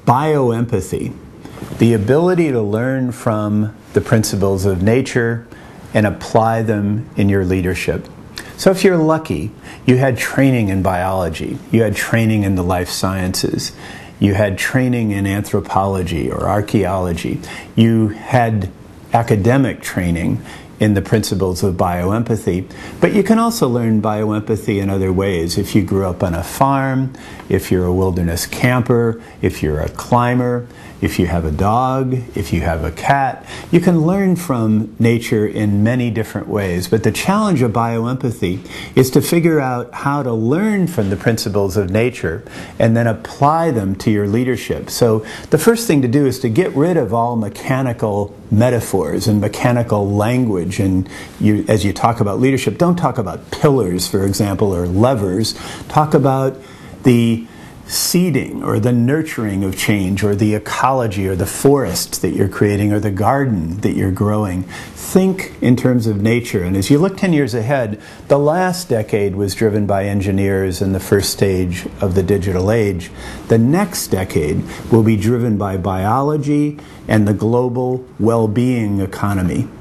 bioempathy, the ability to learn from the principles of nature and apply them in your leadership. So if you're lucky, you had training in biology, you had training in the life sciences, you had training in anthropology or archaeology, you had academic training in the principles of bioempathy. But you can also learn bioempathy in other ways. If you grew up on a farm, if you're a wilderness camper, if you're a climber, if you have a dog, if you have a cat, you can learn from nature in many different ways. But the challenge of bioempathy is to figure out how to learn from the principles of nature and then apply them to your leadership. So the first thing to do is to get rid of all mechanical metaphors and mechanical language. And as you talk about leadership, don't talk about pillars, for example, or levers. Talk about the seeding or the nurturing of change, or the ecology or the forest that you're creating, or the garden that you're growing. Think in terms of nature. And as you look 10 years ahead, the last decade was driven by engineers in the first stage of the digital age. The next decade will be driven by biology and the global well-being economy.